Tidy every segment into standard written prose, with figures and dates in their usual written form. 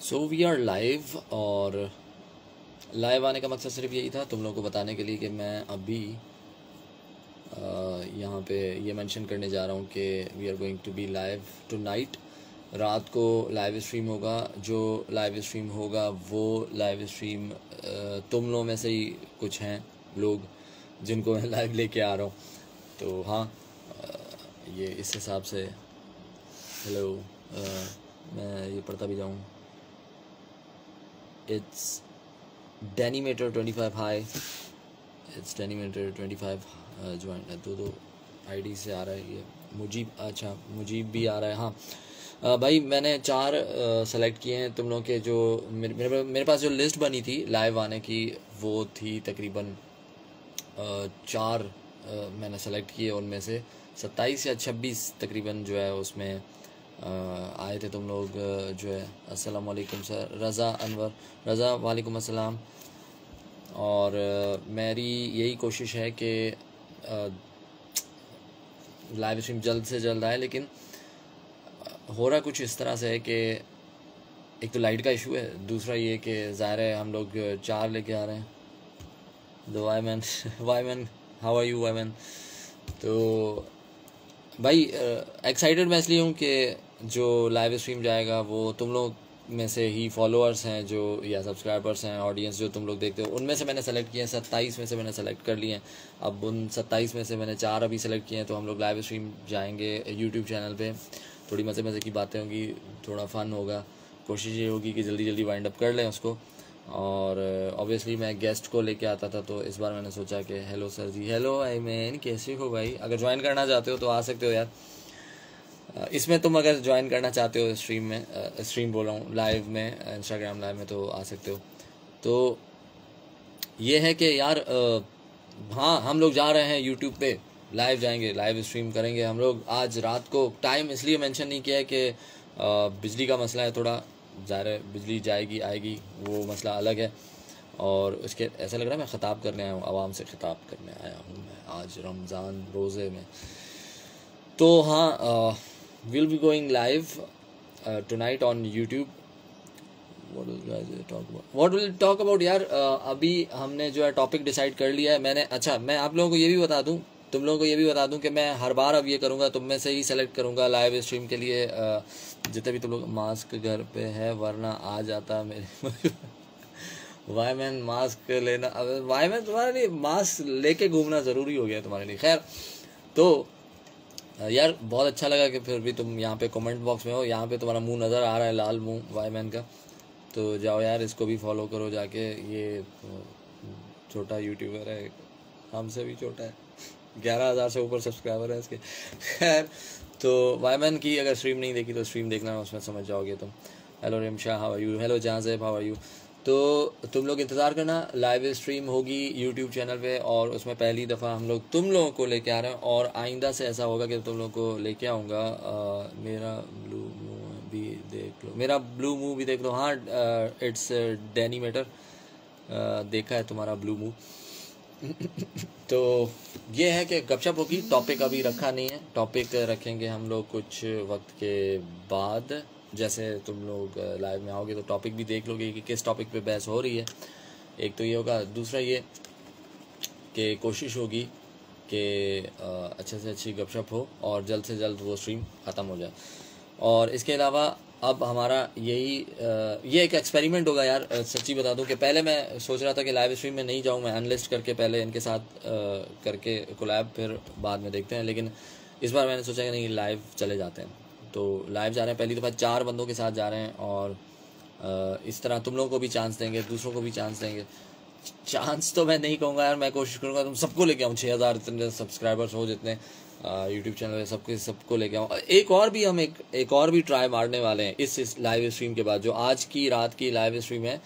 So we are live, और live आने का मकसद सिर्फ यही था तुम लोगों को बताने के लिए कि मैं अभी यहाँ पे ये मेंशन करने जा रहा हूँ कि we are going to be live tonight. रात को लाइव स्ट्रीम होगा। जो लाइव स्ट्रीम होगा वो लाइव स्ट्रीम तुम लोगों में से ही कुछ हैं लोग जिनको मैं लाइव लेके आ रहा हूँ। तो हाँ, ये इस हिसाब से हेलो, मैं ये पढ़ता भी जाऊँ। इट्स डेनीमेटर 25 हाई, इट्स डेनीमेटर 25 ज्वाइन है। दो आईडी से आ रहा है ये। मुजीब, अच्छा मुजीब भी आ रहा है। हाँ भाई, मैंने 4 सेलेक्ट किए हैं तुम लोगों के। जो मेरे पास जो लिस्ट बनी थी लाइव आने की वो थी तकरीबन 4 मैंने सेलेक्ट किए। उनमें से 27 या 26 तकरीबन जो है उसमें आए थे तुम लोग जो है। अस्सलाम वालेकुम सर, रज़ा अनवर, रज़ा वालेकुम अस्सलाम। और मेरी यही कोशिश है कि लाइव स्ट्रीम जल्द से जल्द आए, लेकिन हो रहा कुछ इस तरह से है कि एक तो लाइट का इशू है, दूसरा ये कि ज़ाहिर है हम लोग 4 लेके आ रहे हैं। दो why man how are you why man. तो भाई एक्साइटेड मैं इसलिए हूँ कि जो लाइव स्ट्रीम जाएगा वो तुम लोग में से ही फॉलोअर्स हैं जो, या सब्सक्राइबर्स हैं, ऑडियंस जो तुम लोग देखते हो, उनमें से मैंने सेलेक्ट किए हैं। 27 में से मैंने सेलेक्ट कर लिए हैं। अब उन 27 में से मैंने 4 अभी सेलेक्ट किए हैं। तो हम लोग लाइव स्ट्रीम जाएंगे यूट्यूब चैनल पे। थोड़ी मज़े मज़े की बातें होंगी, थोड़ा फ़न होगा। कोशिश ये होगी कि जल्दी जल्दी वाइंड अप कर लें उसको। और ऑब्वियसली मैं गेस्ट को लेके आता था, तो इस बार मैंने सोचा कि hello sir ji, hello I man, कैसे हो भाई। अगर ज्वाइन करना चाहते हो तो आ सकते हो यार। इसमें तुम अगर ज्वाइन करना चाहते हो स्ट्रीम में, स्ट्रीम बोल रहा हूँ लाइव में, इंस्टाग्राम लाइव में, तो आ सकते हो। तो ये है कि यार हाँ, हम लोग जा रहे हैं यूट्यूब पे लाइव जाएंगे, लाइव स्ट्रीम करेंगे हम लोग आज रात को। टाइम इसलिए मेंशन नहीं किया है कि बिजली का मसला है थोड़ा। ज़ाहिर है बिजली जाएगी आएगी वो मसला अलग है। और उसके ऐसा लग रहा है मैं ख़िताब करने आया हूँ, आवाम से ख़िताब करने आया हूँ मैं आज रमज़ान रोज़े में। तो हाँ, we'll be going live tonight on YouTube. What will guys talk about? What will talk about यार? अभी हमने जो है टॉपिक डिसाइड कर लिया है मैंने। अच्छा, मैं आप लोगों को ये भी बता दूं, तुम लोगों को ये भी बता दूं कि मैं हर बार अब ये करूंगा, तुम में से ही सेलेक्ट करूंगा लाइव स्ट्रीम के लिए। जितने भी तुम लोग, मास्क घर पे है वरना आ जाता मेरे वाई मैन मास्क लेना, अब वाई मैन तुम्हारे लिए मास्क लेके घूमना ज़रूरी हो गया तुम्हारे लिए। खैर, तो यार बहुत अच्छा लगा कि फिर भी तुम यहाँ पे कमेंट बॉक्स में हो। यहाँ पे तुम्हारा मुंह नज़र आ रहा है, लाल मुंह वाई मैन का। तो जाओ यार, इसको भी फॉलो करो जाके। ये छोटा यूट्यूबर है, हमसे भी छोटा है, 11,000 से ऊपर सब्सक्राइबर है इसके। खैर, तो वाई मैन की अगर स्ट्रीम नहीं देखी तो स्ट्रीम देखना, उसमें समझ जाओगे तुम। Hello Rimsha, how are you. Hello Jahanzeb, how are you. तो तुम लोग इंतज़ार करना, लाइव स्ट्रीम होगी यूट्यूब चैनल पे, और उसमें पहली दफ़ा हम लोग तुम लोगों को लेके आ रहे हैं। और आइंदा से ऐसा होगा कि तुम लोगों को लेके आऊँगा। मेरा ब्लू मूव भी देख लो, मेरा ब्लू मूव भी देख लो। हाँ, इट्स डेनीमेटर, देखा है तुम्हारा ब्लू मूव। तो ये है कि गपशप होगी। टॉपिक अभी रखा नहीं है, टॉपिक रखेंगे हम लोग कुछ वक्त के बाद। जैसे तुम लोग लाइव में आओगे तो टॉपिक भी देख लोगे कि किस टॉपिक पे बहस हो रही है। एक तो ये होगा, दूसरा ये कि कोशिश होगी कि अच्छे से अच्छी गपशप हो और जल्द से जल्द वो स्ट्रीम ख़त्म हो जाए। और इसके अलावा अब हमारा यही ये एक एक्सपेरिमेंट होगा यार। सच्ची बता दूं कि पहले मैं सोच रहा था कि लाइव स्ट्रीम में नहीं जाऊं, मैं अनलिस्ट करके पहले इनके साथ करके कोलैब, फिर बाद में देखते हैं। लेकिन इस बार मैंने सोचा कि नहीं, लाइव चले जाते हैं। तो लाइव जा रहे हैं, पहली दफ़ा 4 बंदों के साथ जा रहे हैं। और इस तरह तुम लोगों को भी चांस देंगे, दूसरों को भी चांस देंगे। चांस तो मैं नहीं कहूँगा यार, मैं कोशिश करूँगा तुम सबको लेके आऊँ। 6,000 इतने सब्सक्राइबर्स हो जितने यूट्यूब चैनल पे, सबको लेके आऊँ। एक और भी हम एक और भी ट्राई मारने वाले हैं इस लाइव स्ट्रीम के बाद, जो आज की रात की लाइव स्ट्रीम है।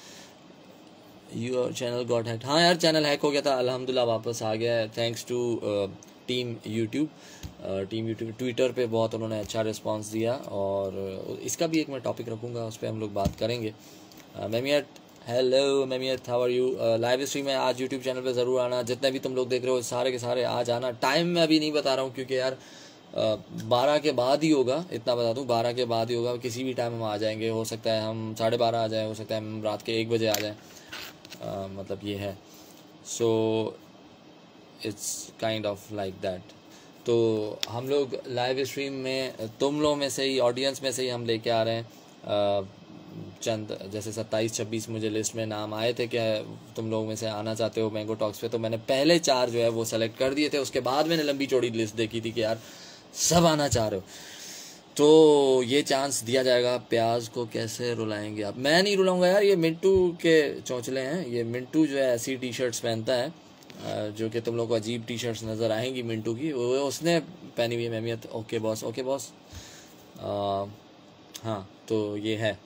Your channel got hacked. हाँ यार, चैनल हैक हो गया था, अल्हम्दुलिल्लाह वापस आ गया है, thanks to team YouTube. Twitter पे बहुत उन्होंने अच्छा रिस्पांस दिया। और इसका भी एक मैं टॉपिक रखूँगा, उस पर हम लोग बात करेंगे। मेमियत, हेलो मेमियत, how are you. Live stream है आज यूट्यूब चैनल पे ज़रूर आना। जितने भी तुम लोग देख रहे हो सारे के सारे आ जाना। टाइम मैं अभी नहीं बता रहा हूँ क्योंकि यार 12 के बाद ही होगा, इतना बता दूं, 12 के बाद ही होगा। किसी भी टाइम हम आ जाएंगे, हो सकता है हम 12:30 आ जाए, हो सकता है हम रात के 1 बजे आ जाए, मतलब ये है। So it's kind of like that. तो हम लोग लाइव स्ट्रीम में तुम लोग में से ही, ऑडियंस में से ही हम लेके आ रहे हैं चंद, जैसे 27-26 मुझे लिस्ट में नाम आए थे कि तुम लोग में से आना चाहते हो मैंगो टॉक्स पे, तो मैंने पहले 4 जो है वो सेलेक्ट कर दिए थे। उसके बाद मैंने लंबी चौड़ी लिस्ट देखी थी कि यार सब आना चाह रहे हो, तो ये चांस दिया जाएगा। प्याज को कैसे रुलाएंगे आप? मैं नहीं रुलाऊंगा यार, ये मिंटू के चौंचले हैं। ये मिंटू जो है ऐसी टी शर्ट्स पहनता है जो कि तुम लोग को अजीब टी शर्ट्स नज़र आएंगी मिंटू की, वो उसने पहनी हुई है महमियत। Okay boss, okay boss. हाँ तो ये है।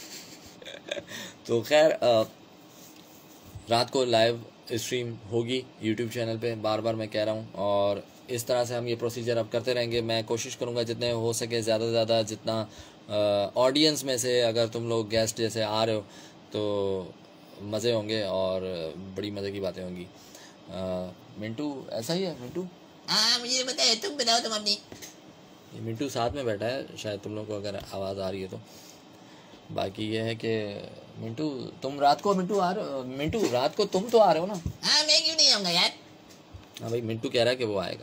तो खैर रात को लाइव स्ट्रीम होगी यूट्यूब चैनल पे, बार बार मैं कह रहा हूँ, और इस तरह से हम ये प्रोसीजर अब करते रहेंगे। मैं कोशिश करूँगा जितने हो सके ज़्यादा से ज़्यादा, जितना ऑडियंस में से अगर तुम लोग गेस्ट जैसे आ रहे हो तो मज़े होंगे और बड़ी मज़े की बातें होंगी। मिंटू ऐसा ही है मिंटू? हाँ मुझे पता है, तुम बताओ तुम अपनी। ये मिंटू साथ में बैठा है, शायद तुम लोग को अगर आवाज़ आ रही है तो। बाकी ये है कि मिंटू तुम रात को, मिंटू आ रहे हो? मिंटू रात को तुम तो आ रहे हो ना? हाँ मैं क्यों नहीं आऊँगा यार। हाँ भाई, मिंटू कह रहा है कि वो आएगा।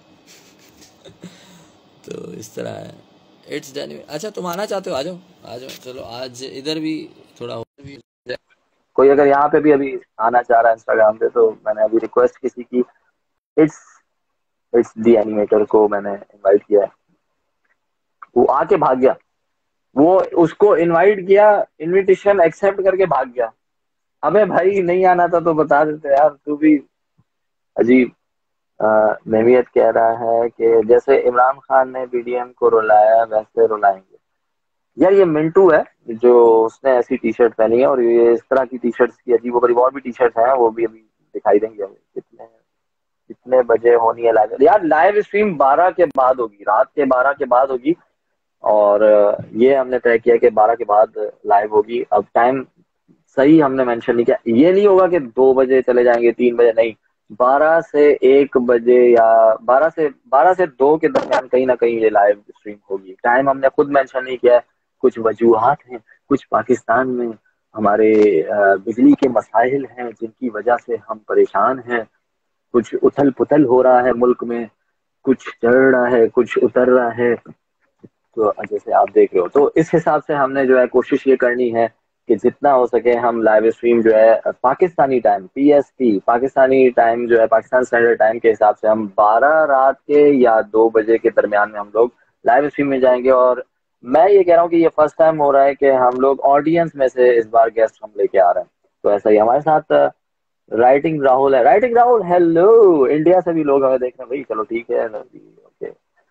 तो इस तरह है, इट्स डन। अच्छा तुम आना चाहते हो, आ जाओ आ जाओ, चलो आज इधर भी थोड़ा भी। कोई अगर यहाँ पे भी अभी आना चाह रहा है इंस्टाग्राम पे, तो मैंने अभी रिक्वेस्ट किसी की, इट्स इट्स दी एनिमेटर को मैंने इनवाइट किया है, वो आके भाग गया। वो उसको इनवाइट किया, इनविटेशन एक्सेप्ट करके भाग गया। अबे भाई नहीं आना था तो बता देते यार, तू भी अजीब। महमियत कह रहा है कि जैसे इमरान खान ने बीडीएम को रुलाया वैसे रुलाएंगे। यार ये मिंटू है जो उसने ऐसी टी शर्ट पहनी है, और ये इस तरह की टी शर्ट्स की अजीब गरीब और भी टी शर्ट हैं, वो भी अभी दिखाई देंगे हमें कितने कितने बजे होनी है लाइव। यार लाइव स्ट्रीम 12 के बाद होगी, रात के 12 के बाद होगी, और ये हमने तय किया कि 12 के बाद लाइव होगी। अब टाइम सही हमने मेंशन नहीं किया, ये नहीं होगा कि 2 बजे चले जाएंगे, 3 बजे नहीं, 12 से 1 बजे या 12 से 2 के दरमियान कहीं ना कहीं ये लाइव स्ट्रीम होगी। टाइम हमने खुद मेंशन नहीं किया है, कुछ वजूहात हैं, कुछ पाकिस्तान में हमारे बिजली के मसाइल हैं जिनकी वजह से हम परेशान हैं, कुछ उथल पुथल हो रहा है मुल्क में, कुछ चढ़ रहा है कुछ उतर रहा है, तो जैसे आप देख रहे हो। तो इस हिसाब से हमने जो है कोशिश ये करनी है कि जितना हो सके हम लाइव स्ट्रीम जो है Pakistani time PST, Pakistani time जो है पाकिस्तान स्टैंडर्ड टाइम के हिसाब से हम 12 रात के या 2 बजे के दरमियान में हम लोग लाइव स्ट्रीम में जाएंगे। और मैं ये कह रहा हूँ कि ये फर्स्ट टाइम हो रहा है कि हम लोग ऑडियंस में से इस बार गेस्ट हम लेके आ रहे हैं। तो ऐसा ही हमारे साथ राइटिंग राहुल है। राइटिंग राहुल हेलो, इंडिया से भी लोग हमें देख रहे हैं भाई, चलो ठीक है ओके।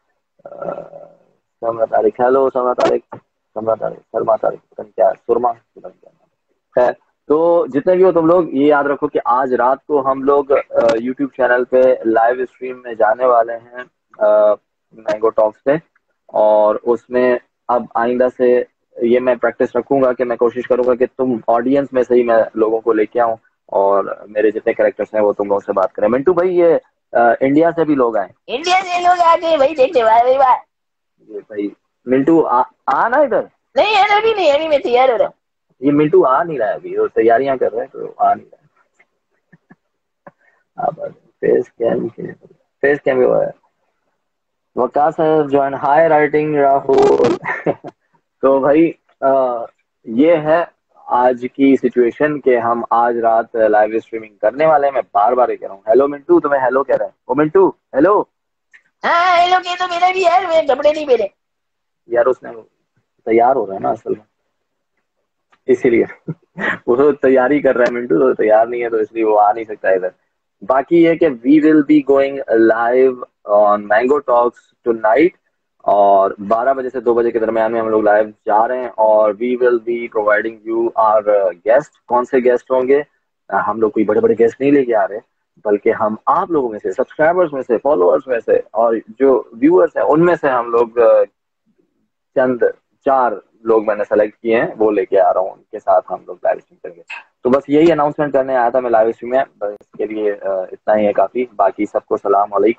समरा तारिक हेलो, समरा तारिक, समरा तारिक, शर्मा तारिक, पता नहीं क्या है, सुरमा, पता नहीं क्या नाम है। तो जितने भी हो तुम लोग ये याद रखो कि आज रात को हम लोग यूट्यूब चैनल पे लाइव स्ट्रीम में जाने वाले हैं मैंगो टॉक्स पे, और उसमें अब आइंदा से ये मैं प्रैक्टिस रखूंगा कि मैं कोशिश करूंगा कि तुम ऑडियंस में से ही मैं लोगों को लेके आऊं, और मेरे जितने कैरेक्टर्स हैं वो तुम लोगों से बात करें। मिंटू भाई ये इंडिया से भी लोग आए, इंडिया से लोग आ गए भाई, देखते भाई भाई। ये भाई मिंटू आ ना इधर। नहीं है अभी नहीं, अभी मैं तैयार हो रहा हूँ। ये मिंटू आ नहीं रहा है अभी, वो तैयारियां कर रहे हैं तो आ नहीं रहा है। फेस कैम हुआ है। वकास है ज्वाइन, हाय राइटिंग राहुल। तो भाई ये है आज की सिचुएशन के हम आज रात लाइव स्ट्रीमिंग करने वाले हैं। मैं बार बार ये कह रहा हूँ हेलो मिंटू, तुम्हें हेलो कह रहा है ओ मिंटू हेलो। हाँ हेलो के तो मेरा भी यार, मैं कपड़े नहीं पहने यार उसने तैयार हो रहा है ना असल में, इसीलिए वो तो तैयारी कर रहा है मिंटू, तो तैयार नहीं है तो इसलिए वो आ नहीं सकता इधर। बाकी ये कि we will be going live on Mango Talks tonight, और 12 बजे से 2 बजे के दरमियान में हम लोग लाइव जा रहे हैं, और we will be providing you our guest. कौन से गेस्ट होंगे? हम लोग कोई बड़े बड़े गेस्ट नहीं लेके आ रहे, बल्कि हम आप लोगों में से, सब्सक्राइबर्स में से, फॉलोअर्स में से, और जो व्यूअर्स हैं उनमें से हम लोग चंद 4 लोग मैंने सेलेक्ट किए हैं, वो लेके आ रहा हूँ, उनके साथ हम लोग लाइव स्ट्रीम करेंगे। तो बस यही अनाउंसमेंट करने आया था मैं लाइव स्ट्रीम में, बस इसके लिए इतना ही है काफी। बाकी सबको सलाम अलैकुम,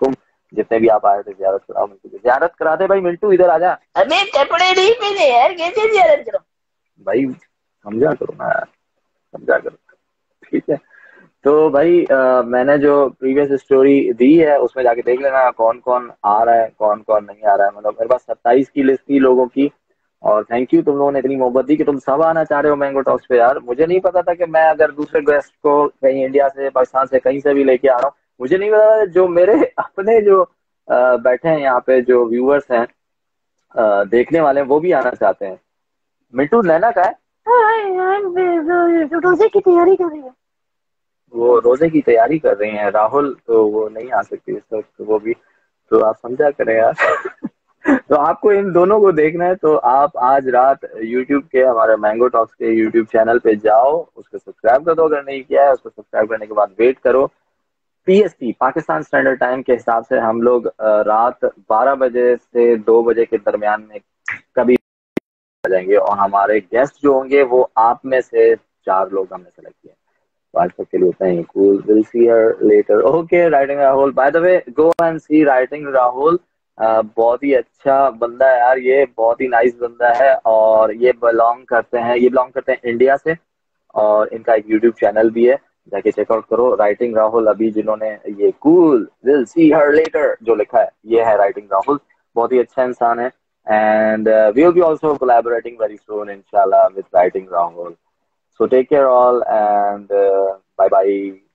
जितने भी आप आए थे जियारत कराओ मिंटू की, जियारत कराते भाई। मिंटू इधर आ जा अबे कपड़े नहीं पहने यार, कैसे जियारत करो? भाई, समझा करो ना यार, समझा करो। ठीक है, तो भाई मैंने जो प्रीवियस स्टोरी दी है उसमें जाके देख लेना कौन कौन आ रहा है कौन कौन नहीं आ रहा है। मतलब मेरे पास 27 की लिस्ट थी लोगों की, और थैंक यू तुम लोगों ने इतनी मोहब्बत दी कि तुम सब आना चाह रहे हो मैंगो टॉक्स पे। यार मुझे नहीं पता था कि मैं अगर दूसरे गेस्ट को कहीं इंडिया से पाकिस्तान से कहीं से भी लेके आ रहा हूँ, मुझे नहीं पता था जो मेरे अपने जो बैठे हैं यहाँ पे जो व्यूअर्स हैं, देखने वाले हैं, वो भी आना चाहते हैं। मिंटू नैना का है, हाँ यार, मैं रोजे की तैयारी कर रही हूँ। वो रोजे की तैयारी कर रही हैं। राहुल तो वो नहीं आ सकती इस वक्त, तो वो भी, तो आप समझा करें यार। तो आपको इन दोनों को देखना है तो आप आज रात YouTube के हमारे मैंगो टॉक्स के YouTube चैनल पे जाओ, उसको सब्सक्राइब कर दो अगर नहीं किया है। उसको सब्सक्राइब करने के बाद वेट करो, PST पाकिस्तान स्टैंडर्ड टाइम के हिसाब से हम लोग रात 12 बजे से 2 बजे के दरमियान में कभी आ जाएंगे, और हमारे गेस्ट जो होंगे वो आप में से 4 लोग हमने सेलेक्ट किए हैं। तो आज तक के लिए उतना ही। Cool, will see her letter. Okay, writing Rahul, by the way go and see writing Rahul. बहुत ही अच्छा बंदा है यार, ये बहुत ही नाइस बंदा है, और ये बिलोंग करते हैं इंडिया से, और इनका एक यूट्यूब चैनल भी है, जाके चेकआउट करो राइटिंग राहुल। अभी जिन्होंने ये cool will see her letter जो लिखा है, ये है राइटिंग राहुल। बहुत ही अच्छा इंसान है, and we will be also collaborating very soon इंशाल्लाह with writing Rahul. So take care all, and bye bye.